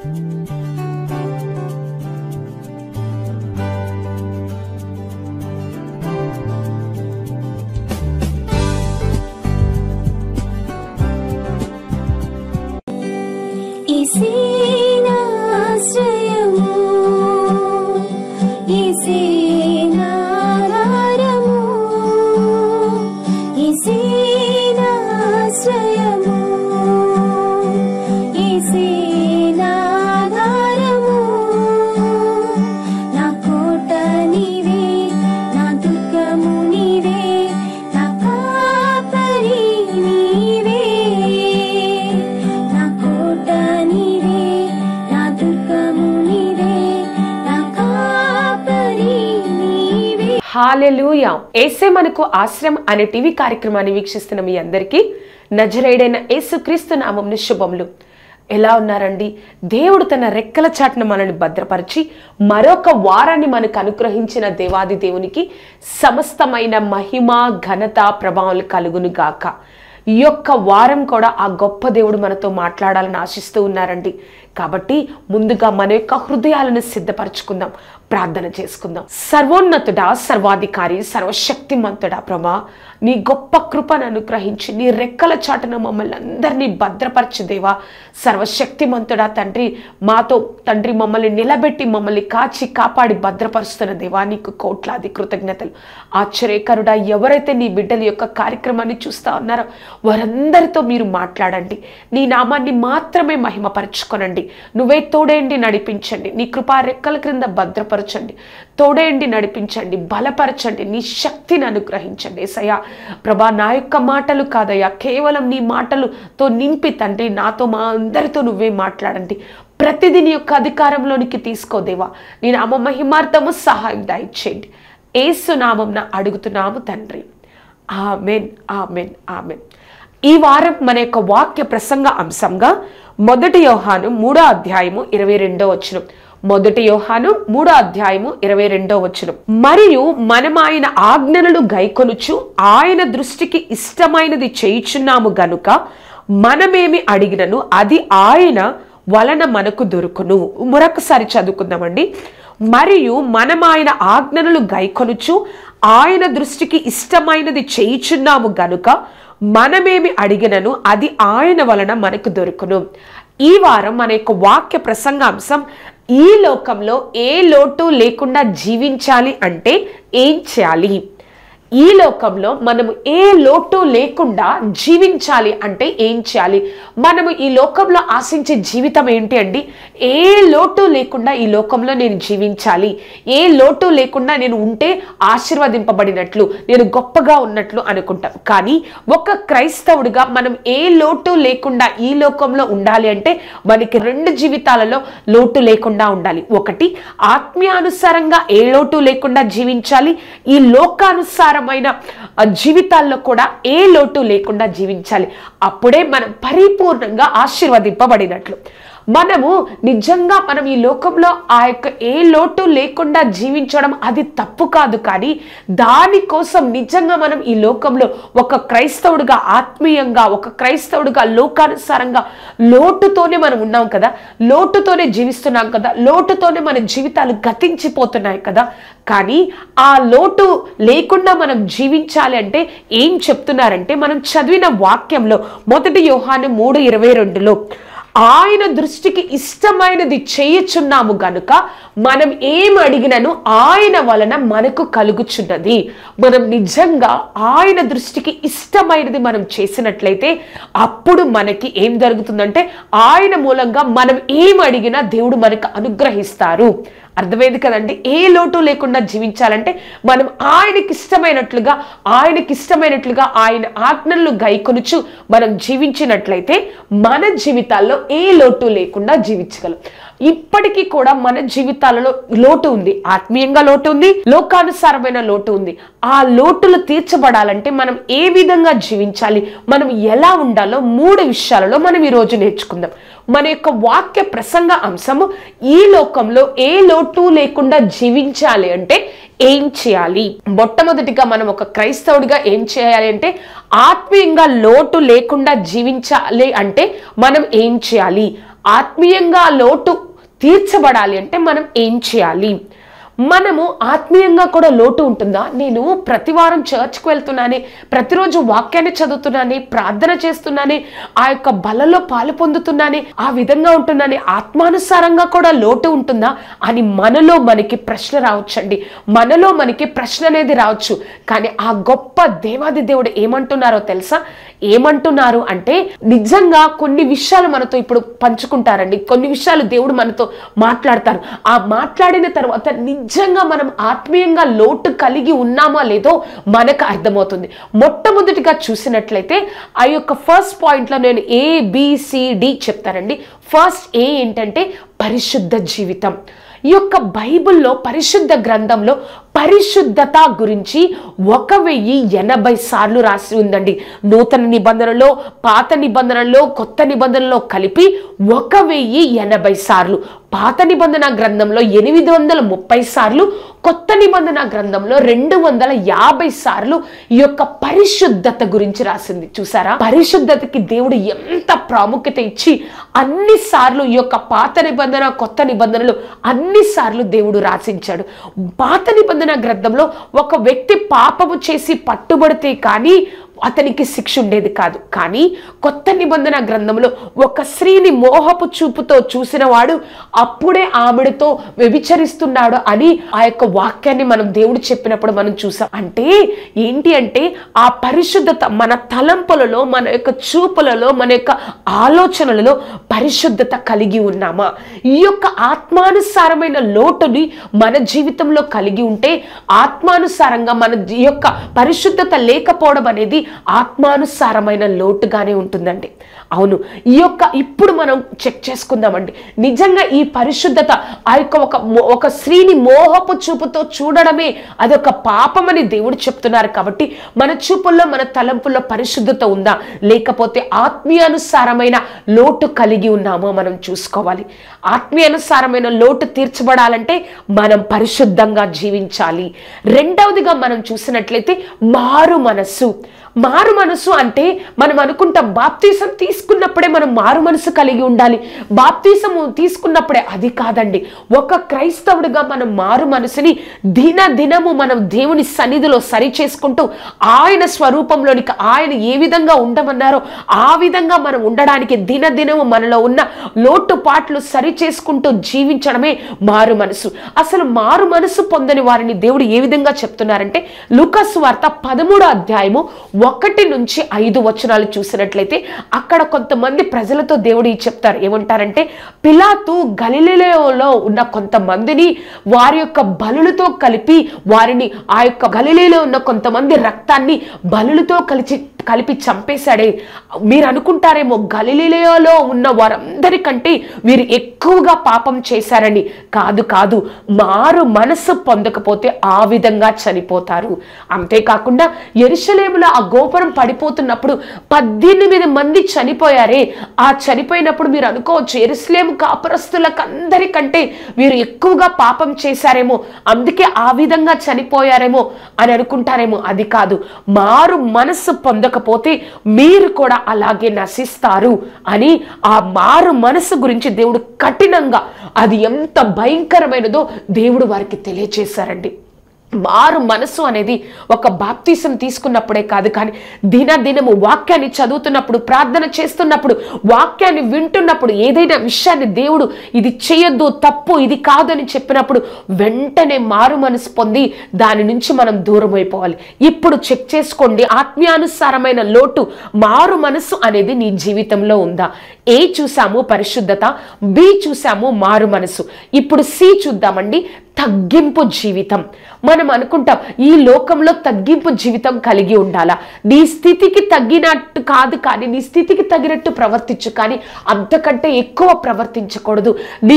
హల్లెలూయా. యేసే మనకు ఆశ్రయం అనే టీవీ కార్యక్రమాన్ని వీక్షిస్తున్న మీ అందరికీ నజరేయుడైన యేసుక్రీస్తు నామమున శుభములు. ఎలా ఉన్నారండి? దేవుడు తన రెక్కల చాటున మనల్ని భద్రపరిచి మరొక వారాన్ని మనకు అనుగ్రహించిన దేవాది దేవునికి సమస్తమైన మహిమ ఘనత ప్రభావాలు కలుగును గాక. ఈ యొక్క వారం కూడా ఆ గొప్ప దేవుడు మనతో మాట్లాడాలని ఆశిస్తూ ఉన్నారండి. కాబట్టి ముందుగా మన యొక్క హృదయాలను సిద్ధపరచుకుందాం, ప్రార్థన చేసుకుందాం. సర్వోన్నతుడా, సర్వాధికారి, సర్వశక్తిమంతుడా ప్రభా, నీ గొప్ప కృపను అనుగ్రహించి నీ రెక్కల చాటున మమ్మల్ని అందరినీ భద్రపరచు దేవా. సర్వశక్తిమంతుడా తండ్రి, మాతో తండ్రి మమ్మల్ని నిలబెట్టి మమ్మల్ని కాచి కాపాడి భద్రపరుస్తున్న దేవా, నీకు కోట్లాది కృతజ్ఞతలు. ఆశ్చర్యకరుడా, ఎవరైతే నీ బిడ్డల యొక్క కార్యక్రమాన్ని చూస్తా ఉన్నారో వారందరితో మీరు మాట్లాడండి. నీ నామాన్ని మాత్రమే మహిమపరచుకొనండి. నువ్వే తోడేండి నడిపించండి. నీ కృపా రెక్కల క్రింద భద్రపరచండి, తోడేండి నడిపించండి, బలపరచండి, నీ శక్తిని అనుగ్రహించండి. యేసయ్యా ప్రభా, నా యొక్క మాటలు కాదయ్యా, కేవలం నీ మాటలుతో నింపి తండ్రి నాతో మా అందరితో నువ్వే మాట్లాడండి. ప్రతిదీ నీ యొక్క అధికారంలోనికి తీసుకోదేవా. నీ నామ మహిమార్థము సహాయం దయచేయండి. యేసు నామమున అడుగుతున్నాము తండ్రి, ఆమెన్, ఆమెన్, ఆమెన్. ఈ వారం మన యొక్క వాక్య ప్రసంగ అంశంగా 1 యోహాను 3వ అధ్యాయము 22వ వచనం. 1 యోహాను 3వ అధ్యాయము 22వ వచనం. మరియు మనం ఆయన ఆజ్ఞలను గైకొనుచు ఆయన దృష్టికి ఇష్టమైనది చేయుచున్నాము గనుక మనమేమి అడిగినను అది ఆయన వలన మనకు దొరుకును. మరొకసారి చదువుకుందామండి. మరియు మనం ఆయన ఆజ్ఞలను గైకొనుచు ఆయన దృష్టికి ఇష్టమైనది చేయుచున్నాము గనుక మనమేమి అడిగినను అది ఆయన వలన మనకు దొరుకును. ఈ వారం మన యొక్క వాక్య ప్రసంగాంశం, ఈ లోకంలో ఏ లోటు లేకుండా జీవించాలి అంటే ఏం చేయాలి? ఈ లోకంలో మనము ఏ లోటు లేకుండా జీవించాలి అంటే ఏం చేయాలి? మనము ఈ లోకంలో ఆశించే జీవితం ఏంటి అండి? ఏ లోటు లేకుండా ఈ లోకంలో నేను జీవించాలి, ఏ లోటు లేకుండా నేను ఉంటే ఆశీర్వదింపబడినట్లు, నేను గొప్పగా ఉన్నట్లు అనుకుంటాం. కానీ ఒక క్రైస్తవుడిగా మనం ఏ లోటు లేకుండా ఈ లోకంలో ఉండాలి అంటే మనకి 2 జీవితాలలో లోటు లేకుండా ఉండాలి. ఒకటి, ఆత్మీయానుసారంగా ఏ లోటు లేకుండా జీవించాలి. ఈ లోకానుసారం జీవితాల్లో కూడా ఏ లోటు లేకుండా జీవించాలి. అప్పుడే మనం పరిపూర్ణంగా ఆశీర్వదింపబడినట్లు. మనము నిజంగా మనం ఈ లోకంలో ఆ యొక్క ఏ లోటు లేకుండా జీవించడం అది తప్పు కాదు. కానీ దానికోసం నిజంగా మనం ఈ లోకంలో ఒక క్రైస్తవుడిగా ఆత్మీయంగా, ఒక క్రైస్తవుడిగా లోకానుసారంగా లోటుతోనే మనం ఉన్నాం కదా, లోటుతోనే జీవిస్తున్నాం కదా, లోటుతోనే మన జీవితాలు గతించిపోతున్నాయి కదా. కానీ ఆ లోటు లేకుండా మనం జీవించాలి అంటే ఏం చెప్తున్నారంటే, మనం చదివిన వాక్యంలో 1 యోహాను 3:22లో ఆయన దృష్టికి ఇష్టమైనది చేయుచున్నాము గనుక మనం ఏం అడిగినను ఆయన వలన మనకు కలుగుచున్నది. మనం నిజంగా ఆయన దృష్టికి ఇష్టమైనది మనం చేసినట్లయితే అప్పుడు మనకి ఏం జరుగుతుందంటే ఆయన మూలంగా మనం ఏం అడిగినా దేవుడు మనకు అనుగ్రహిస్తారు. అర్థమైంది కదండి? ఏ లోటు లేకుండా జీవించాలంటే మనం ఆయనకి ఇష్టమైనట్లుగా ఆయన ఆజ్ఞలను గైకొనుచు మనం జీవించినట్లయితే మన జీవితాల్లో ఏ లోటు లేకుండా జీవించగలం. ఇప్పటికీ కూడా మన జీవితాలలో లోటు ఉంది, ఆత్మీయంగా లోటు ఉంది, లోకానుసారమైన లోటు ఉంది. ఆ లోటులు తీర్చబడాలంటే మనం ఏ విధంగా జీవించాలి, మనం ఎలా ఉండాలో 3 విషయాలలో మనం ఈరోజు నేర్చుకుందాం. మన యొక్క వాక్య ప్రసంగ అంశము, ఈ లోకంలో ఏ లోటు లేకుండా జీవించాలి అంటే ఏం చేయాలి? మొట్టమొదటిగా మనం ఒక క్రైస్తవుడిగా ఏం చేయాలి అంటే, ఆత్మీయంగా లోటు లేకుండా జీవించాలి అంటే మనం ఏం చేయాలి? ఆత్మీయంగా లోటు తీర్చబడాలి అంటే మనం ఏం చేయాలి? మనము ఆత్మీయంగా కూడా లోటు ఉంటుందా? నేను ప్రతి వారం చర్చ్కి వెళ్తున్నానే, ప్రతిరోజు వాక్యాన్ని చదువుతున్నానే, ప్రార్థన చేస్తున్నానే, ఆ యొక్క బలలో పాలు పొందుతున్నానే, ఆ విధంగా ఉంటున్నానే, ఆత్మానుసారంగా కూడా లోటు ఉంటుందా అని మనలో మనకి ప్రశ్న రావచ్చండి. మనలో మనకి ప్రశ్న అనేది రావచ్చు. కానీ ఆ గొప్ప దేవాది దేవుడు ఏమంటున్నారో తెలుసా? ఏమంటున్నారు అంటే, నిజంగా కొన్ని విషయాలు మనతో ఇప్పుడు పంచుకుంటారండి. కొన్ని విషయాలు దేవుడు మనతో మాట్లాడతారు. ఆ మాట్లాడిన తర్వాత నిజంగా మనం ఆత్మీయంగా లోటు కలిగి ఉన్నామా లేదో మనకు అర్థమవుతుంది. మొట్టమొదటిగా చూసినట్లయితే ఆ యొక్క ఫస్ట్ పాయింట్లో నేను ABCD చెప్తానండి. ఫస్ట్ ఏ ఏంటంటే పరిశుద్ధ జీవితం. ఈ యొక్క బైబిల్లో పరిశుద్ధ గ్రంథంలో పరిశుద్ధత గురించి 1080 సార్లు రాసి ఉందండి. నూతన నిబంధనలో, పాత నిబంధనలో, కొత్త నిబంధనలో కలిపి 1080 సార్లు. పాత నిబంధన గ్రంథంలో 830 సార్లు, కొత్త నిబంధన గ్రంథంలో 250 సార్లు ఈ యొక్క పరిశుద్ధత గురించి రాసింది. చూసారా, పరిశుద్ధతకి దేవుడు ఎంత ప్రాముఖ్యత ఇచ్చి అన్ని సార్లు ఈ యొక్క పాత నిబంధన, కొత్త నిబంధనలు అన్ని సార్లు దేవుడు రాసించాడు. పాత నిబంధన గ్రంథంలో ఒక వ్యక్తి పాపము చేసి పట్టుబడితే కానీ అతనికి శిక్ష ఉండేది కాదు. కానీ కొత్త నిబంధన గ్రంథంలో ఒక స్త్రీని మోహపు చూపుతో చూసిన వాడు అప్పుడే ఆమెతో వ్యభిచరిస్తున్నాడు అని ఆ యొక్క వాక్యాన్ని మనం దేవుడు చెప్పినప్పుడు మనం చూసాం. అంటే ఏంటి అంటే ఆ పరిశుద్ధత మన తలంపులలో, మన యొక్క చూపులలో, మన యొక్క ఆలోచనలలో పరిశుద్ధత కలిగి ఉన్నామా? ఈ యొక్క ఆత్మానుసారమైన లోటుని మన జీవితంలో కలిగి ఉంటే, ఆత్మానుసారంగా మన ఈ యొక్క పరిశుద్ధత లేకపోవడం అనేది ఆత్మానుసారమైన లోటుగానే ఉంటుందండి. అవును, ఈ యొక్క ఇప్పుడు మనం చెక్ చేసుకుందామండి. నిజంగా ఈ పరిశుద్ధత ఆ యొక్క ఒక స్త్రీని మోహపు చూపుతో చూడడమే అదొక పాపమని దేవుడు చెప్తున్నారు. కాబట్టి మన చూపుల్లో, మన తలంపుల్లో పరిశుద్ధత ఉందా, లేకపోతే ఆత్మీయానుసారమైన లోటు కలిగి ఉన్నామో మనం చూసుకోవాలి. ఆత్మీయానుసారమైన లోటు తీర్చబడాలంటే మనం పరిశుద్ధంగా జీవించాలి. రెండవదిగా మనం చూసినట్లయితే మారు మనస్సు. మారు మనసు అంటే మనం అనుకుంటాం బాప్తీసం తీసుకున్నప్పుడే మనం మారు మనసు కలిగి ఉండాలి, బాప్తీసము తీసుకున్నప్పుడే. అది కాదండి. ఒక క్రైస్తవుడిగా మనం మారు మనసుని దినదినము మనం దేవుని సన్నిధిలో సరి చేసుకుంటూ ఆయన స్వరూపంలోనికి, ఆయన ఏ విధంగా ఉండమన్నారో ఆ విధంగా మనం ఉండడానికి దినదినము మనలో ఉన్న లోటుపాట్లు సరి చేసుకుంటూ జీవించడమే మారు మనసు. అసలు మారు మనసు పొందని వారిని దేవుడు ఏ విధంగా చెప్తున్నారంటే, లూకా సువార్త 13వ అధ్యాయము 1 నుంచి 5 వచనాలు చూసినట్లయితే అక్కడ కొంతమంది ప్రజలతో దేవుడు చెప్తారు. ఏమంటారంటే, పిలాతు గలిలయలో ఉన్న కొంతమందిని వారి యొక్క బలులతో కలిపి వారిని, ఆ యొక్క గలిలయలో ఉన్న కొంతమంది రక్తాన్ని బలులతో కలిపి చంపేశాడే. మీరు అనుకుంటారేమో గలిలయలో ఉన్న వారందరికంటే వీరు ఎక్కువగా పాపం చేశారని. కాదు కాదు, మారు మనసు పొందకపోతే ఆ విధంగా చనిపోతారు. అంతేకాకుండా యెరూషలేములో ఆ గోపురం పడిపోతున్నప్పుడు 18 మంది చనిపోయారే. ఆ చనిపోయినప్పుడు మీరు అనుకోవచ్చు, యెరూషలేము కాపురస్తులకు అందరికంటే వీరు ఎక్కువగా పాపం చేశారేమో, అందుకే ఆ విధంగా చనిపోయారేమో అని అనుకుంటారేమో. అది కాదు, మారు మనసు పొందకపోతే మీరు కూడా అలాగే నశిస్తారు అని ఆ మారు మనసు గురించి దేవుడు కఠినంగా, అది ఎంత భయంకరమైనదో దేవుడు వారికి తెలియచేశారండి. మారు మనసు అనేది ఒక బాప్తీసం తీసుకున్నప్పుడే కాదు, కానీ దినదినము వాక్యాన్ని చదువుతున్నప్పుడు, ప్రార్థన చేస్తున్నప్పుడు, వాక్యాన్ని వింటున్నప్పుడు, ఏదైనా విషయాన్ని దేవుడు ఇది చేయొద్దు, తప్పు, ఇది కాదని చెప్పినప్పుడు వెంటనే మారు మనసు పొంది దాని నుంచి మనం దూరం అయిపోవాలి. ఇప్పుడు చెక్ చేసుకోండి, ఆత్మీయానుసారమైన లోటు, మారు మనసు అనేది నీ జీవితంలో ఉందా? ఏ చూసాము పరిశుద్ధత, బి చూసాము మారు మనసు. ఇప్పుడు సి చూద్దామండి, తగ్గింపు జీవితం. మనం అనుకుంటాం ఈ లోకంలో తగ్గింపు జీవితం కలిగి ఉండాలా? నీ స్థితికి తగ్గినట్టు కాదు, కానీ నీ స్థితికి తగినట్టు ప్రవర్తించు, కానీ అంతకంటే ఎక్కువ ప్రవర్తించకూడదు.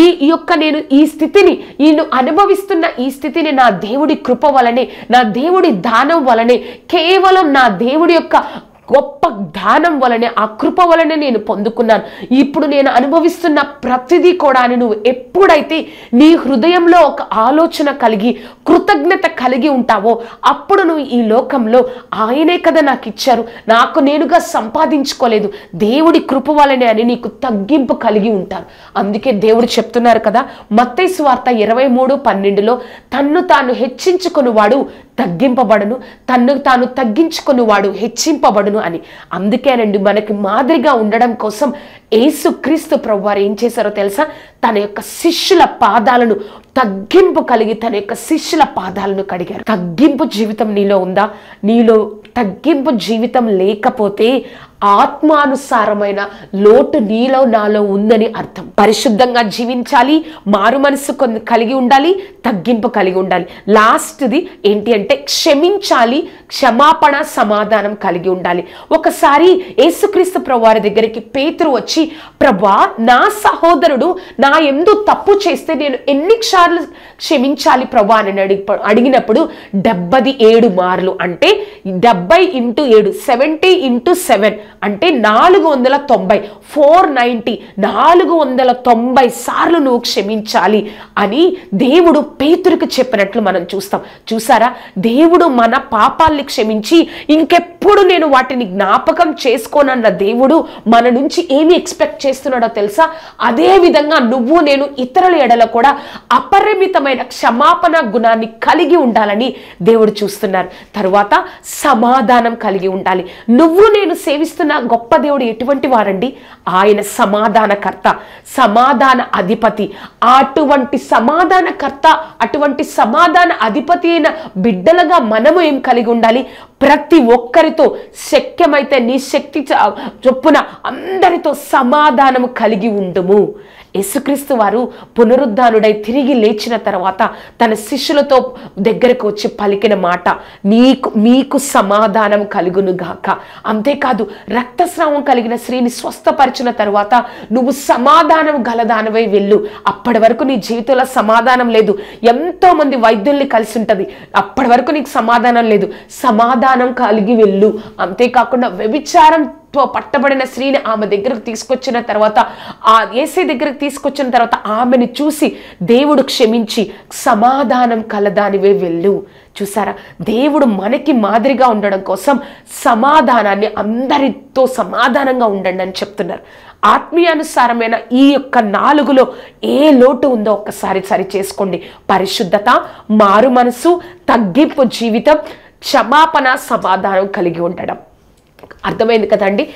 నేను ఈ స్థితిని, నేను అనుభవిస్తున్న ఈ స్థితిని నా దేవుడి కృప వలనే, నా దేవుడి దానం వలనే, కేవలం నా దేవుడి యొక్క గొప్ప దానం వలనే, ఆ కృప వలనే నేను పొందుకున్నాను. ఇప్పుడు నేను అనుభవిస్తున్న ప్రతిదీ కూడా నువ్వు ఎప్పుడైతే నీ హృదయంలో ఒక ఆలోచన కలిగి కృతజ్ఞత కలిగి ఉంటావో అప్పుడు నువ్వు ఈ లోకంలో ఆయనే కదా నాకు ఇచ్చారు, నాకు నేనుగా సంపాదించుకోలేదు, దేవుడి కృప వలనే అని నీకు తగ్గింపు కలిగి ఉంటారు. అందుకే దేవుడు చెప్తున్నారు కదా మత్తయి సువార్త 23:12లో, తన్ను తాను హెచ్చించుకొనువాడు తగ్గింపబడును, తన్ను తాను తగ్గించుకొనువాడు హెచ్చింపబడును అని. అందుకేనండి మనకి మాదిరిగా ఉండడం కోసం యేసుక్రీస్తు ప్రభువారు ఏం చేశారో తెలుసా? తన యొక్క శిష్యుల పాదాలను తగ్గింపు కలిగి తన యొక్క శిష్యుల పాదాలను కడిగారు. తగ్గింపు జీవితం నీలో ఉందా? నీలో తగ్గింపు జీవితం లేకపోతే ఆత్మానుసారమైన లోటు నీలో నాలో ఉందని అర్థం. పరిశుద్ధంగా జీవించాలి, మారు మనసు కలిగి ఉండాలి, తగ్గింపు కలిగి ఉండాలి. లాస్ట్ది ఏంటి అంటే క్షమించాలి, క్షమాపణ సమాధానం కలిగి ఉండాలి. ఒకసారి యేసుక్రీస్తు ప్రభువారి దగ్గరికి పేతురు వచ్చి, ప్రభువా నా సహోదరుడు నా యందు తప్పు చేస్తే నేను ఎన్నిసార్లు క్షమించాలి ప్రభువా అని అడిగినప్పుడు 77 మార్లు, అంటే 70 × 7 70 × 7 అంటే 490 490 సార్లు నువ్వు క్షమించాలి అని దేవుడు పేతురుకు చెప్పినట్లు మనం చూస్తాం. చూసారా? దేవుడు మన పాపాల్ని క్షమించి ఇంకెప్పుడు నేను వాటిని జ్ఞాపకం చేసుకోనన్న దేవుడు మన నుంచి ఏమి ఎక్స్పెక్ట్ చేస్తున్నాడో తెలుసా? అదే విధంగా నువ్వు నేను ఇతరుల ఎడల కూడా అపరిమితమైన క్షమాపణ గుణాన్ని కలిగి ఉండాలని దేవుడు చూస్తున్నారు. తరువాత సమాధానం కలిగి ఉండాలి. నువ్వు నేను సేవిస్తున్న గొప్ప దేవుడు ఎటువంటి వారండి? ఆయన సమాధానకర్త, సమాధాన అధిపతి. అటువంటి సమాధానకర్త, అటువంటి సమాధాన అధిపతి అయిన బిడ్డలుగా మనము ఏం కలిగి ఉండాలి? ప్రతి ఒక్కరితో శక్యమైతే నీ శక్తి చొప్పున అందరితో సమాధానము కలిగి ఉండుము. యేసుక్రీస్తు వారు పునరుద్ధానుడై తిరిగి లేచిన తర్వాత తన శిష్యులతో దగ్గరకు వచ్చి పలికిన మాట, మీకు సమాధానం కలుగును గాక. అంతేకాదు రక్తస్రావం కలిగిన స్త్రీని స్వస్థపరిచిన తర్వాత నువ్వు సమాధానం గలదానవై వెళ్ళు. అప్పటి వరకు నీ జీవితంలో సమాధానం లేదు. ఎంతో మంది వైద్యుల్ని కలిసి ఉంటుంది, అప్పటి వరకు నీకు సమాధానం లేదు. సమాధానం కలిగి వెళ్ళు. అంతేకాకుండా వ్యభిచారం పట్టబడిన స్త్రీని ఆమె దగ్గరకు తీసుకొచ్చిన తర్వాత, ఆ యేసే దగ్గరకు తీసుకొచ్చిన తర్వాత ఆమెను చూసి దేవుడు క్షమించి సమాధానం కలదానివే వెళ్ళు. చూసారా? దేవుడు మనకి మాదిరిగా ఉండడం కోసం సమాధానాన్ని, అందరితో సమాధానంగా ఉండండి అని చెప్తున్నారు. ఆత్మీయానుసారమైన ఈ యొక్క 4లో ఏ లోటు ఉందో ఒక్కసారి సరి చేసుకోండి. పరిశుద్ధత, మారు మనసు, తగ్గింపు జీవితం, క్షమాపణ, సమాధానం కలిగి ఉండడం. అర్థమైంది కదండి?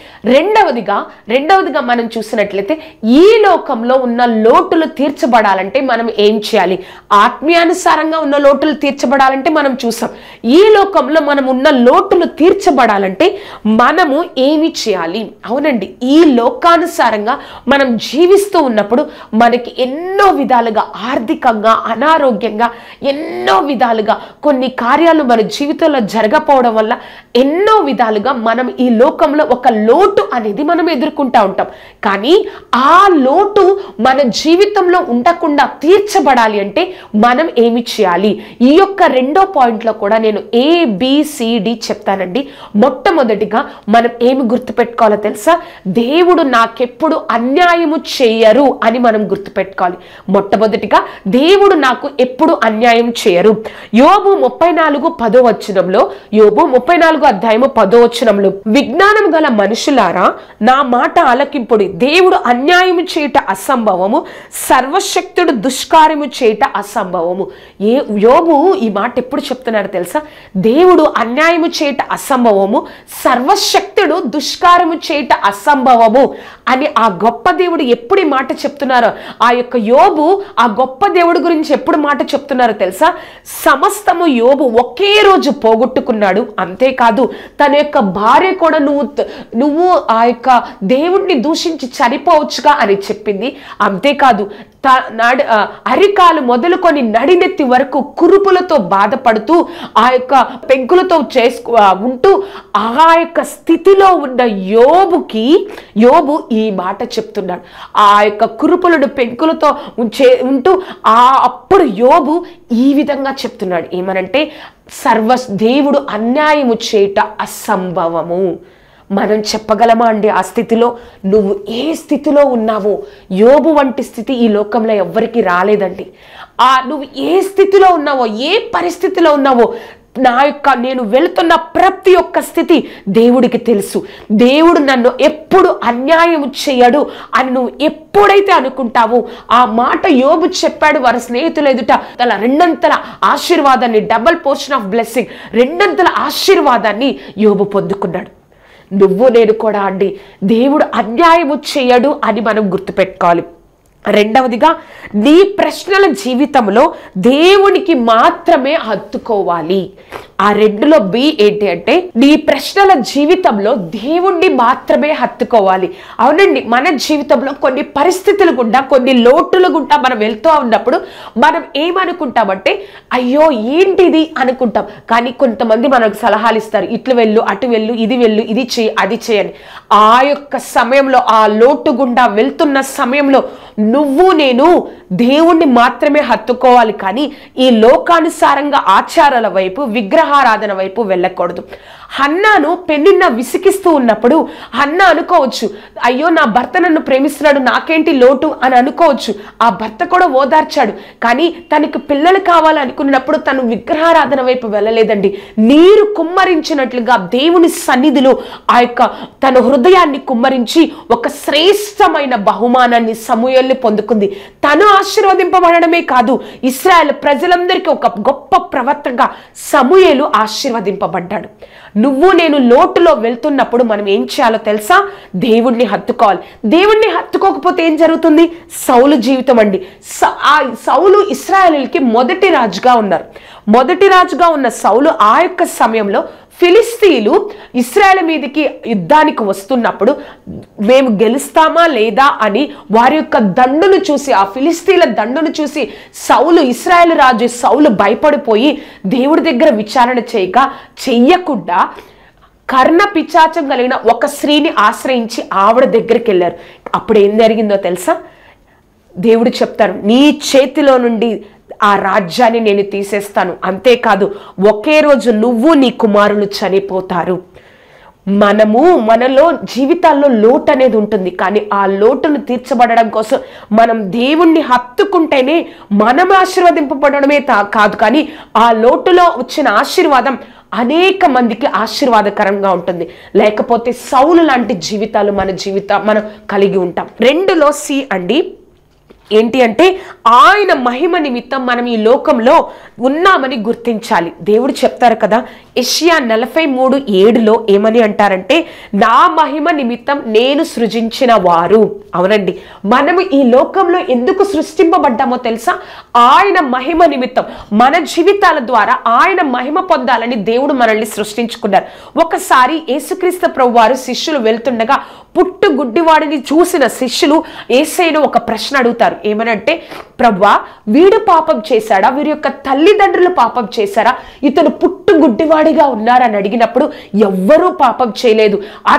రెండవదిగా మనం చూసినట్లయితే ఈ లోకంలో ఉన్న లోటులు తీర్చబడాలంటే మనం ఏం చేయాలి? ఆత్మీయానుసారంగా ఉన్న లోటులు తీర్చబడాలంటే మనం చూసాం. ఈ లోకంలో మనం ఉన్న లోటులు తీర్చబడాలంటే మనము ఏమి చేయాలి? అవునండి, ఈ లోకానుసారంగా మనం జీవిస్తూ ఉన్నప్పుడు మనకి ఎన్నో విధాలుగా ఆర్థికంగా, అనారోగ్యంగా, ఎన్నో విధాలుగా కొన్ని కార్యాలు మన జీవితంలో జరగకపోవడం వల్ల ఎన్నో విధాలుగా మనం ఈ లోకంలో ఒక లోటు అనేది మనం ఎదుర్కొంటూ ఉంటాం. కానీ ఆ లోటు మన జీవితంలో ఉండకుండా తీర్చబడాలి అంటే మనం ఏమి చేయాలి? ఈ యొక్క 2వ పాయింట్లో కూడా నేను ABCD చెప్తానండి. మొట్టమొదటిగా మనం ఏమి గుర్తుపెట్టుకోవాలో తెలుసా? దేవుడు నాకెప్పుడు అన్యాయము చేయరు అని మనం గుర్తుపెట్టుకోవాలి. మొట్టమొదటిగా దేవుడు నాకు ఎప్పుడు అన్యాయం చేయరు. యోబు 34:10 యోబు 34:10 విజ్ఞానం గల మనుషులారా నా మాట ఆలకింపుడి, దేవుడు అన్యాయము చేయుట అసంభవము, సర్వశక్తుడు దుష్కార్యము చేయుట అసంభవము. యోబు ఈ మాట ఎప్పుడు చెప్తున్నాడు తెలుసా? దేవుడు అన్యాయము చేయుట అసంభవము, సర్వశక్తుడు దుష్కార్యము చేయుట అసంభవము అని ఆ గొప్ప దేవుడు ఎప్పుడు ఈ మాట చెప్తున్నారో, ఆ యొక్క యోబు ఆ గొప్ప దేవుడి గురించి ఎప్పుడు మాట చెప్తున్నారో తెలుసా? సమస్తము యోబు ఒకే రోజు పోగొట్టుకున్నాడు. అంతేకాదు తన యొక్క భార్య కూడా నువ్వు ఆ యొక్క దేవుణ్ణి దూషించి చనిపోవచ్చుగా అని చెప్పింది. అంతేకాదు అరికాలు మొదలుకొని నడినెత్తి వరకు కురుపులతో బాధపడుతూ ఆ యొక్క పెంకులతో ఉంటూ ఆ యొక్క స్థితిలో ఉన్న యోబు ఈ మాట చెప్తున్నాడు. ఆ యొక్క కురుపులను పెంకులతో ఉంటూ అప్పుడు యోబు ఈ విధంగా చెప్తున్నాడు. ఏమనంటే దేవుడు అన్యాయము చేయుట అసంభవము. మనం చెప్పగలమా అండి ఆ స్థితిలో? నువ్వు ఏ స్థితిలో ఉన్నావో, యోబు వంటి స్థితి ఈ లోకంలో ఎవ్వరికీ రాలేదండి. నువ్వు ఏ స్థితిలో ఉన్నావో, ఏ పరిస్థితిలో ఉన్నావో, నేను వెళుతున్న ప్రతి ఒక్క స్థితి దేవుడికి తెలుసు. దేవుడు నన్ను ఎప్పుడు అన్యాయం చేయడు అని నువ్వు ఎప్పుడైతే అనుకుంటావో, ఆ మాట యోబు చెప్పాడు వారి స్నేహితుల ఎదుట. అలా రెండంతల ఆశీర్వాదాన్ని, డబుల్ పోర్షన్ ఆఫ్ బ్లెస్సింగ్, రెండంతల ఆశీర్వాదాన్ని యోబు పొందుకున్నాడు. నువ్వు నేను కూడా అండి దేవుడు అన్యాయము చేయడు అని మనం గుర్తుపెట్టుకోవాలి. రెండవదిగా, నీ ప్రశ్నల జీవితంలో దేవునికి మాత్రమే హత్తుకోవాలి. ఆ రెండులో బి ఏంటి అంటే, నీ ప్రశ్నల జీవితంలో దేవుణ్ణి మాత్రమే హత్తుకోవాలి. అవునండి, మన జీవితంలో కొన్ని పరిస్థితులు గుండా, కొన్ని లోటులు గుండా మనం వెళ్తూ ఉన్నప్పుడు మనం ఏమనుకుంటామంటే, అయ్యో ఏంటిది అనుకుంటాం. కానీ కొంతమంది మనకు సలహాలు ఇస్తారు, ఇట్లు వెళ్ళు, అటు వెళ్ళు, ఇది వెళ్ళు, ఇది చేయి, అది చేయని. ఆ యొక్క సమయంలో, ఆ లోటు గుండా వెళ్తున్న సమయంలో నువ్వు నేను దేవుణ్ణి మాత్రమే హత్తుకోవాలి. కానీ ఈ లోకానుసారంగా ఆచారాల వైపు, విగ్రహారాధన వైపు వెళ్ళకూడదు. హన్నాను పెనిన్న విసికిస్తూ ఉన్నప్పుడు హన్నా అనుకోవచ్చు, అయ్యో నా భర్త నన్ను ప్రేమిస్తున్నాడు, నాకేంటి లోటు అని అనుకోవచ్చు. ఆ భర్త కూడా ఓదార్చాడు. కానీ తనకు పిల్లలు కావాలనుకున్నప్పుడు తను విగ్రహారాధన వైపు వెళ్ళలేదండి. నీరు కుమ్మరించినట్లుగా దేవుని సన్నిధిలో ఆ యొక్క తన హృదయాన్ని కుమ్మరించి ఒక శ్రేష్టమైన బహుమానాన్ని సమూయేలు పొందుకుంది. తను ఆశీర్వదింపబడమే కాదు, ఇశ్రాయేలు ప్రజలందరికీ ఒక గొప్ప ప్రవక్తగా సమూయేలు ఆశీర్వదింపబడ్డాడు. నువ్వు నేను లోటులో వెళ్తున్నప్పుడు మనం ఏం చేయాలో తెలుసా? దేవుణ్ణి హత్తుకోవాలి. దేవుణ్ణి హత్తుకోకపోతే ఏం జరుగుతుంది? సౌలు జీవితం అండి. సౌలు ఇశ్రాయేలుకి మొదటి రాజుగా ఉన్నారు. మొదటి రాజుగా ఉన్న సౌలు ఆ యొక్క సమయంలో ఫిలిస్తీన్లు ఇశ్రాయేలు మీదకి యుద్ధానికి వస్తున్నప్పుడు మేము గెలుస్తామా లేదా అని వారి యొక్క దండును చూసి, ఆ ఫిలిస్తీన్ల దండును చూసి ఇశ్రాయేలు రాజు సౌలు భయపడిపోయి దేవుడి దగ్గర విచారణ చెయ్యకుండా కర్ణ పిచాచం కలిగిన ఒక స్త్రీని ఆశ్రయించి ఆవిడ దగ్గరికి వెళ్ళారు. అప్పుడు ఏం జరిగిందో తెలుసా? దేవుడు చెప్తారు, నీ చేతిలో నుండి ఆ రాజ్యాన్ని నేను తీసేస్తాను, అంతేకాదు ఒకే రోజు నువ్వు నీ కుమారులు చనిపోతారు. మనలో జీవితాల్లో లోటు అనేది ఉంటుంది. కానీ ఆ లోటును తీర్చబడడం కోసం మనం దేవుణ్ణి హత్తుకుంటేనే మనం ఆశీర్వదింపబడమే కాదు, కానీ ఆ లోటులో వచ్చిన ఆశీర్వాదం అనేక మందికి ఆశీర్వాదకరంగా ఉంటుంది. లేకపోతే సౌలు లాంటి జీవితాలు మనం కలిగి ఉంటాం. రెండులో సి అండి ఏంటి అంటే, ఆయన మహిమ నిమిత్తం మనం ఈ లోకంలో ఉన్నామని గుర్తించాలి. దేవుడు చెప్తారు కదా, యెషయా 43:7 ఏమని అంటారంటే, నా మహిమ నిమిత్తం నేను సృజించిన వారు. అవునండి, మనము ఈ లోకంలో ఎందుకు సృష్టింపబడ్డామో తెలుసా? ఆయన మహిమ నిమిత్తం, మన జీవితాల ద్వారా ఆయన మహిమ పొందాలని దేవుడు మనల్ని సృష్టించుకున్నారు. ఒకసారి యేసుక్రీస్తు ప్రభువారు శిష్యులు వెళ్తుండగా పుట్టు గుడ్డివాడిని చూసిన శిష్యులు యేసయ్యను ఒక ప్రశ్న అడుగుతారు. ఏమనంటే, ప్రభువా, వీడు పాపం చేశాడా, వీరి యొక్క తల్లిదండ్రులు పాపం చేశారా, ఇతను పుట్టు గుడ్డివాడిగా ఉన్నారని అడిగినప్పుడు ఎవ్వరూ పాపం చేయలేదు,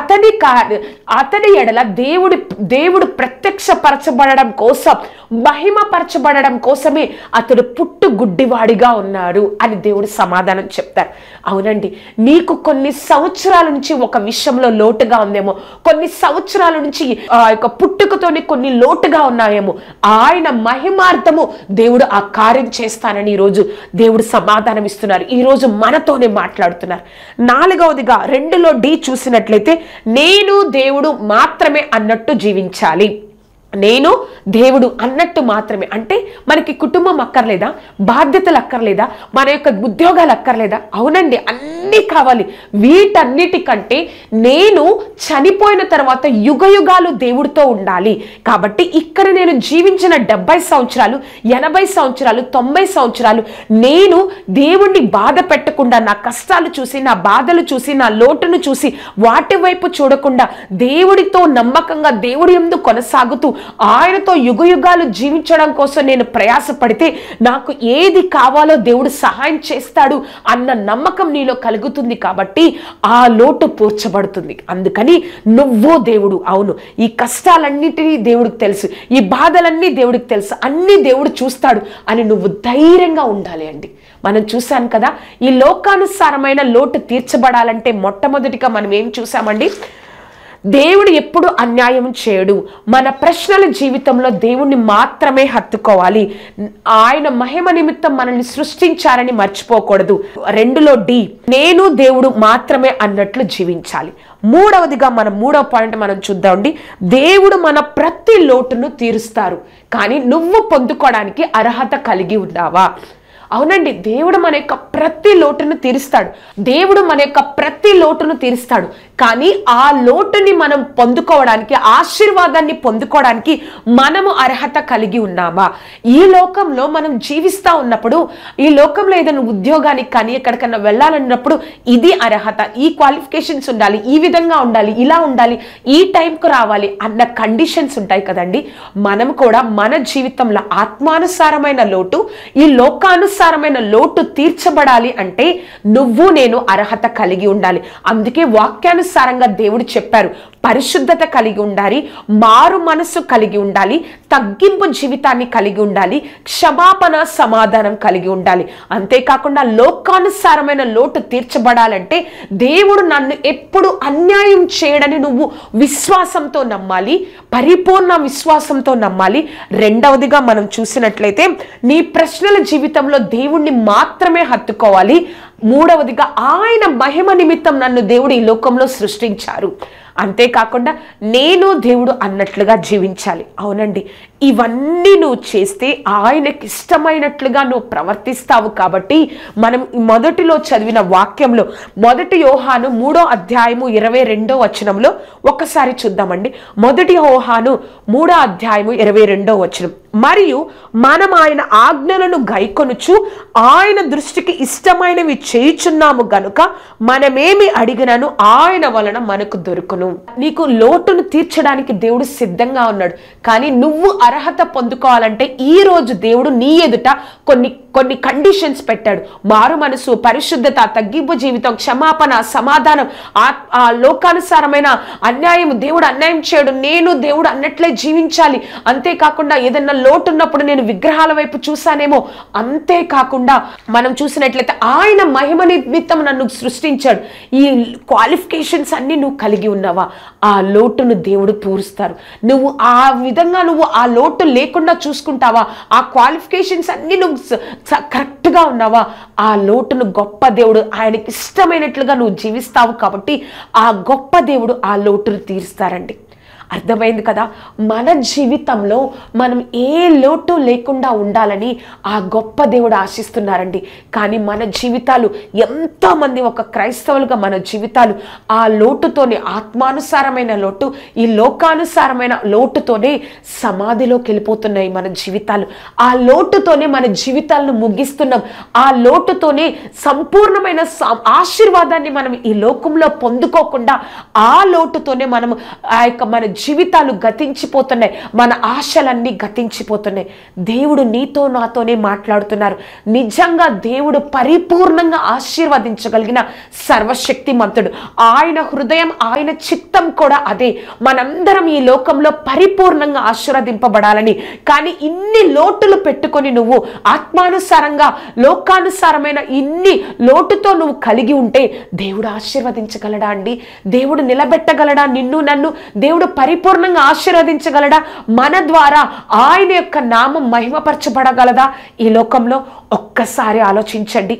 అతని ఎడల దేవుడు ప్రత్యక్షపరచబడడం కోసం, మహిమపరచబడడం కోసమే అతడు పుట్టు గుడ్డివాడిగా ఉన్నాడు అని దేవుడు సమాధానం చెప్తారు. అవునండి, నీకు కొన్ని సంవత్సరాల నుంచి ఒక విషయంలో లోటుగా ఉందేమో, కొన్ని సంవత్సరాల నుంచి ఆ యొక్క పుట్టుకతోనే కొన్ని లోటుగా ఉన్నాయేమో, ఆయన మహిమార్థము దేవుడు ఆ కార్యం చేస్తానని ఈరోజు దేవుడు సమాధానం ఇస్తున్నారు. ఈరోజు మనతోనే మాట్లాడుతున్నారు. నాలుగవదిగా 2లో డి చూసినట్లయితే, నేను దేవుడు మాత్రమే అన్నట్టు జీవించాలి. నేను దేవుడు అన్నట్టు మాత్రమే అంటే, మనకి కుటుంబం అక్కర్లేదా, బాధ్యతలు అక్కర్లేదా, మన యొక్క ఉద్యోగాలు అక్కర్లేదా? అవునండి, అన్నీ కావాలి. వీటన్నిటికంటే నేను చనిపోయిన తర్వాత యుగయుగాలు దేవుడితో ఉండాలి. కాబట్టి ఇక్కడ నేను జీవించిన 70 సంవత్సరాలు, 80 సంవత్సరాలు, 90 సంవత్సరాలు నేను దేవుణ్ణి బాధ పెట్టకుండా, నా కష్టాలు చూసి, నా బాధలు చూసి, నా లోటును చూసి వాటి వైపు చూడకుండా దేవుడితో నమ్మకంగా దేవుడి యందు కొనసాగుతూ ఆయనతో యుగయుగాలు జీవించడం కోసం నేను ప్రయాసపడితే నాకు ఏది కావాలో దేవుడు సహాయం చేస్తాడు అన్న నమ్మకం నీలో కలుగుతుంది కాబట్టి ఆ లోటు పూడ్చబడుతుంది. అందుకని నువ్వు దేవుడు, అవును ఈ కష్టాలన్నిటినీ దేవుడికి తెలుసు, ఈ బాధలన్నీ దేవుడికి తెలుసు, అన్ని దేవుడు చూస్తాడు అని నువ్వు ధైర్యంగా ఉండాలి అండి. మనం చూసాం కదా, ఈ లోకానుసారమైన లోటు తీర్చబడాలంటే మొట్టమొదటిగా మనం ఏం చూసామండి, దేవుడు ఎప్పుడు అన్యాయం చేయడు. మన ప్రశ్నల జీవితంలో దేవుణ్ణి మాత్రమే హత్తుకోవాలి. ఆయన మహిమ నిమిత్తం మనల్ని సృష్టించారని మర్చిపోకూడదు. 2లో డి, నేను దేవుడు మాత్రమే అన్నట్లు జీవించాలి. మూడవదిగా మూడవ పాయింట్ మనం చూద్దామండి, దేవుడు మన ప్రతి లోటును తీరుస్తారు, కానీ నువ్వు పొందుకోవడానికి అర్హత కలిగి ఉన్నావా? అవునండి, దేవుడు మన యొక్క ప్రతి లోటును తీరుస్తాడు. దేవుడు మన యొక్క ప్రతి లోటును తీరుస్తాడు, కానీ ఆ లోటుని మనం పొందుకోవడానికి, ఆశీర్వాదాన్ని పొందుకోవడానికి మనము అర్హత కలిగి ఉన్నామా? ఈ లోకంలో మనం జీవిస్తూ ఉన్నప్పుడు, ఈ లోకంలో ఏదైనా ఉద్యోగానికి కానీ ఎక్కడికన్నా వెళ్ళాలన్నప్పుడు ఇది అర్హత, ఈ క్వాలిఫికేషన్స్ ఉండాలి, ఈ విధంగా ఉండాలి, ఇలా ఉండాలి, ఈ టైంకు రావాలి అన్న కండిషన్స్ ఉంటాయి కదండి. మనం కూడా మన జీవితంలో ఆత్మానుసారమైన లోటు, ఈ లోకానుసారమైన లోటు తీర్చబడాలి అంటే నువ్వు నేను అర్హత కలిగి ఉండాలి. అందుకే వాక్యానుసారంగా దేవుడు చెప్పారు, పరిశుద్ధత కలిగి ఉండాలి, మారు మనసు కలిగి ఉండాలి, తగ్గింపు జీవితాన్ని కలిగి ఉండాలి, క్షమాపణ సమాధానం కలిగి ఉండాలి. అంతేకాకుండా లోకానుసారమైన లోటు తీర్చబడాలంటే దేవుడు నన్ను ఎప్పుడు అన్యాయం చేయడని నువ్వు విశ్వాసంతో నమ్మాలి, పరిపూర్ణ విశ్వాసంతో నమ్మాలి. రెండవదిగా మనం చూసినట్లయితే నీ ప్రశ్నల జీవితంలో దేవుణ్ణి మాత్రమే హత్తుకోవాలి. మూడవదిగా ఆయన మహిమ నిమిత్తం నన్ను దేవుడు ఈ లోకంలో సృష్టించారు, అంతేకాకుండా నేను దేవుడు అన్నట్లుగా జీవించాలి. అవునండి, ఇవన్నీ నువ్వు చేస్తే ఆయనకి ఇష్టమైనట్లుగా నువ్వు ప్రవర్తిస్తావు. కాబట్టి మనం మొదటిలో చదివిన వాక్యంలో 1 యోహాను 3వ అధ్యాయము 22వ వచనంలో ఒకసారి చూద్దామండి. 1 యోహాను 3వ అధ్యాయము 22వ వచనం, మరియు మనం ఆయన ఆజ్ఞలను గైకొనుచు ఆయన దృష్టికి ఇష్టమైనవి చేయుచున్నాము గనుక మనమేమి అడిగినను ఆయన వలన మనకు దొరుకును. నీకు లోటును తీర్చడానికి దేవుడు సిద్ధంగా ఉన్నాడు, కానీ నువ్వు అర్హత పొందుకోవాలంటే ఈ రోజు దేవుడు నీ ఎదుట కొన్ని కండిషన్స్ పెట్టాడు. మారు మనసు, పరిశుద్ధత, తగ్గింపు జీవితం, క్షమాపణ, సమాధానం, ఆ లోకానుసారమైన అన్యాయం, దేవుడు అన్యాయం చేయడు, నేను దేవుడు అన్నట్లే జీవించాలి. అంతేకాకుండా ఏదన్నా లోటు ఉన్నప్పుడు నేను విగ్రహాల వైపు చూసానేమో, అంతేకాకుండా మనం చూసినట్లయితే ఆయన మహిమ నిమిత్తం నన్ను సృష్టించాడు, ఈ క్వాలిఫికేషన్స్ అన్ని నువ్వు కలిగి ఉన్నావా? ఆ లోటును దేవుడు పూరుస్తారు. నువ్వు ఆ విధంగా నువ్వు ఆ లోటు లేకుండా చూసుకుంటావా? ఆ క్వాలిఫికేషన్స్ అన్ని నువ్వు కరెక్ట్గా ఉన్నావా? ఆ లోటును గొప్ప దేవుడు ఆయనకి ఇష్టమైనట్లుగా నువ్వు జీవిస్తావు కాబట్టి ఆ గొప్ప దేవుడు ఆ లోటును తీరుస్తారండి. అర్థమైంది కదా? మన జీవితంలో మనం ఏ లోటు లేకుండా ఉండాలని ఆ గొప్ప దేవుడు ఆశిస్తున్నారండి. కానీ మన జీవితాలు, ఎంతోమంది ఒక క్రైస్తవులుగా మన జీవితాలు ఆ లోటుతోనే, ఆత్మానుసారమైన లోటు, ఈ లోకానుసారమైన లోటుతోనే సమాధిలోకి వెళ్ళిపోతున్నాయి మన జీవితాలు. ఆ లోటుతోనే మన జీవితాలను ముగిస్తున్నాం. ఆ లోటుతోనే సంపూర్ణమైన ఆశీర్వాదాన్ని మనం ఈ లోకంలో పొందుకోకుండా ఆ లోటుతోనే మనం మన జీవితాలు గతించిపోతున్నాయి, మన ఆశలన్నీ గతించిపోతున్నాయి. దేవుడు నీతో నాతోనే మాట్లాడుతున్నారు. నిజంగా దేవుడు పరిపూర్ణంగా ఆశీర్వదించగలిగిన సర్వశక్తిమంతుడు. ఆయన హృదయం, ఆయన చిత్తం కూడా అదే. మనందరం ఈ లోకంలో పరిపూర్ణంగా ఆశీర్వదింపబడాలని. కానీ ఇన్ని లోటులు పెట్టుకొని నువ్వు ఆత్మానుసారంగా, లోకానుసారమైన ఇన్ని లోటుతో నువ్వు కలిగి ఉంటే దేవుడు ఆశీర్వదించగలడా అండి? దేవుడు నిలబెట్టగలడా నిన్ను నన్ను? దేవుడు పరిపూర్ణంగా ఆశీర్వదించగలడా? మన ద్వారా ఆయన యొక్క నామం మహిమపరచబడగలదా ఈ లోకంలో? ఒక్కసారి ఆలోచించండి.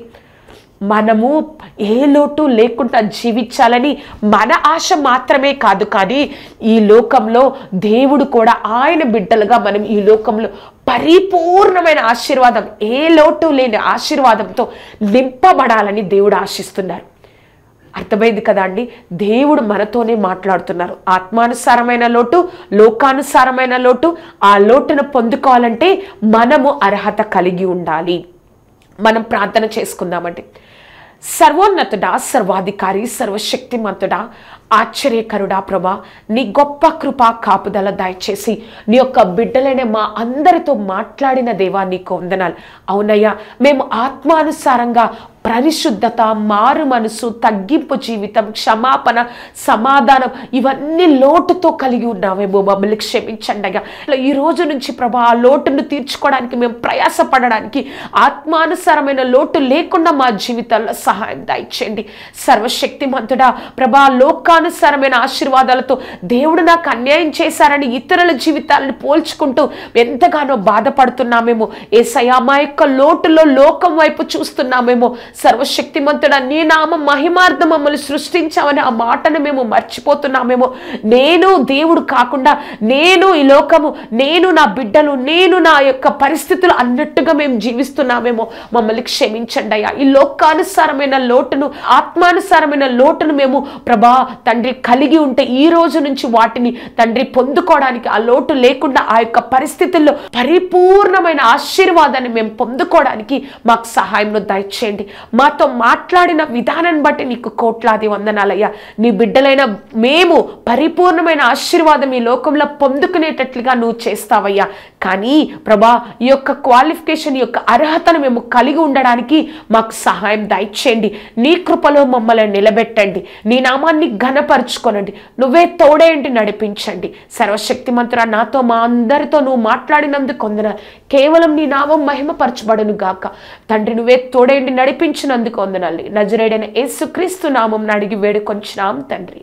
మనము ఏ లోటు లేకుండా జీవించాలని మన ఆశ మాత్రమే కాదు, కానీ ఈ లోకంలో దేవుడు కూడా ఆయన బిడ్డలుగా మనం ఈ లోకంలో పరిపూర్ణమైన ఆశీర్వాదం, ఏ లోటు లేని ఆశీర్వాదంతో నింపబడాలని దేవుడు ఆశిస్తున్నారు. అర్థమైంది కదా అండి? దేవుడు మనతోనే మాట్లాడుతున్నారు. ఆత్మానుసారమైన లోటు, లోకానుసారమైన లోటు, ఆ లోటును పొందుకోవాలంటే మనము అర్హత కలిగి ఉండాలి. మనం ప్రార్థన చేసుకుందామండి. సర్వోన్నతుడా, సర్వాధికారి, సర్వశక్తిమంతుడా, ఆశ్చర్యకరుడా ప్రభా, నీ గొప్ప కృపా కాపుదల దయచేసి నీ యొక్క బిడ్డలైన మా అందరితో మాట్లాడిన దేవా నీకు వందనాలు. అవునయ్యా, మేము ఆత్మానుసారంగా పరిశుద్ధత, మారు మనసు, తగ్గింపు జీవితం, క్షమాపణ, సమాధానం ఇవన్నీ లోటుతో కలిగి ఉన్నామేమో మమ్మల్ని క్షమించండిగా. ఈ రోజు నుంచి ప్రభా ఆ లోటును తీర్చుకోవడానికి మేము ప్రయాసపడడానికి ఆత్మానుసారమైన లోటు లేకుండా మా జీవితాల్లో సహాయం దయచేయండి. సర్వశక్తిమంతుడా ప్రభా, లోకానుసారమైన ఆశీర్వాదాలతో దేవుడు నాకు అన్యాయం చేశారని ఇతరుల జీవితాలను పోల్చుకుంటూ ఎంతగానో బాధపడుతున్నామేమో. యేసయ్యా, మా యొక్క లోటులో లోకం వైపు చూస్తున్నామేమో. సర్వశక్తిమంతుడా, నీ నామం మహిమార్థం మమ్మల్ని సృష్టించామని ఆ మాటను మేము మర్చిపోతున్నామేమో. నేను దేవుడు కాకుండా నేను ఈ లోకము, నేను నా బిడ్డలు, నేను నా యొక్క పరిస్థితులు అన్నట్టుగా మేము జీవిస్తున్నామేమో. మమ్మల్ని క్షమించండి అయ్యా. ఈ లోకానుసారమైన లోటును, ఆత్మానుసారమైన లోటును మేము ప్రభా తండ్రి కలిగి ఉంటే ఈ రోజు నుంచి వాటిని తండ్రి పొందుకోవడానికి, ఆ లోటు లేకుండా ఆ యొక్క పరిస్థితుల్లో పరిపూర్ణమైన ఆశీర్వాదాన్ని మేము పొందుకోవడానికి మాకు సహాయం దయచేయండి. మాతో మాట్లాడిన విధానాన్ని బట్టి నీకు కోట్లాది వందనాలయ్యా. నీ బిడ్డలైన మేము పరిపూర్ణమైన ఆశీర్వాదం ఈ లోకంలో పొందుకునేటట్లుగా నువ్వు చేస్తావయ్యా. కానీ ప్రభా, ఈ యొక్క క్వాలిఫికేషన్, ఈ యొక్క అర్హతను మేము కలిగి ఉండడానికి మాకు సహాయం దయచేయండి. నీ కృపలో మమ్మల్ని నిలబెట్టండి. నీ నామాన్ని ఘనపరుచుకోనండి. నువ్వే తోడేంటి నడిపించండి. సర్వశక్తిమంతుడా, నాతో మా అందరితో నువ్వు మాట్లాడినందుకు వందనాలు. కేవలం నీ నామం మహిమపరచబడును గాక. తండ్రి, నువ్వే తోడేంటి నడిపించినందుకు వందనాలు. నజరేయుడైన యేసుక్రీస్తు నామం అడిగి వేడుకొంచున్నాం తండ్రి.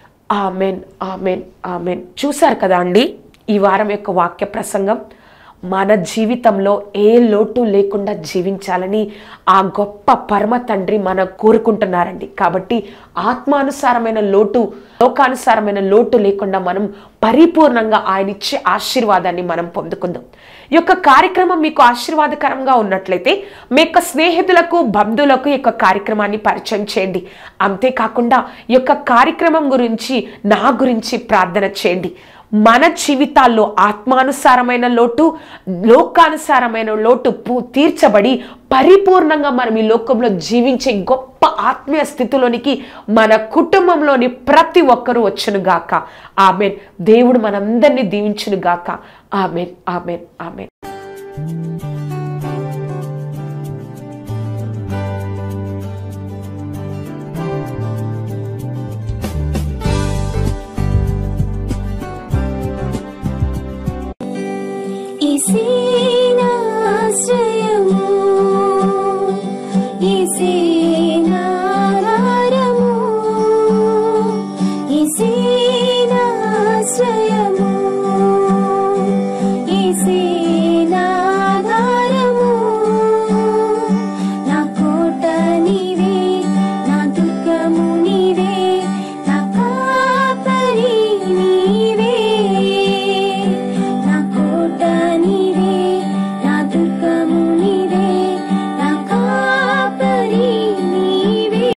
Amen, amen, amen. చూశారు కదా అండి ఈ వారం యొక్క వాక్య ప్రసంగం. మన జీవితంలో ఏ లోటు లేకుండా జీవించాలని ఆ గొప్ప పరమ తండ్రి మన కోరుకుంటున్నారండి. కాబట్టి ఆత్మానుసారమైన లోటు, లోకానుసారమైన లోటు లేకుండా మనం పరిపూర్ణంగా ఆయన ఇచ్చే ఆశీర్వాదాన్ని మనం పొందుకుందాం. ఈ యొక్క కార్యక్రమం మీకు ఆశీర్వాదకరంగా ఉన్నట్లయితే మీ యొక్క స్నేహితులకు, బంధువులకు ఈ యొక్క కార్యక్రమాన్ని పరిచయం చేయండి. అంతేకాకుండా ఈ యొక్క కార్యక్రమం గురించి, నా గురించి ప్రార్థన చేయండి. మన జీవితాల్లో ఆత్మానుసారమైన లోటు, లోకానుసారమైన లోటు తీర్చబడి పరిపూర్ణంగా మనం ఈ లోకంలో జీవించే గొప్ప ఆత్మీయ స్థితిలోనికి మన కుటుంబంలోని ప్రతి ఒక్కరూ వచ్చును గాక. ఆమెన్. దేవుడు మనందరినీ దీవించును గాక. Amen, amen, amen.